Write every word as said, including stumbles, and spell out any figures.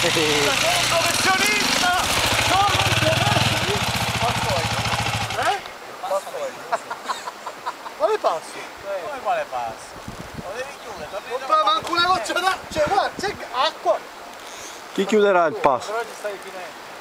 professionista! Sono un professionista! Eh? Quale passo? Come quale passo? Lo devi chiudere, Non fa manco una goccia d'acqua, cioè guarda, c'è acqua! Chi chiuderà il passo? però ci stai finendo.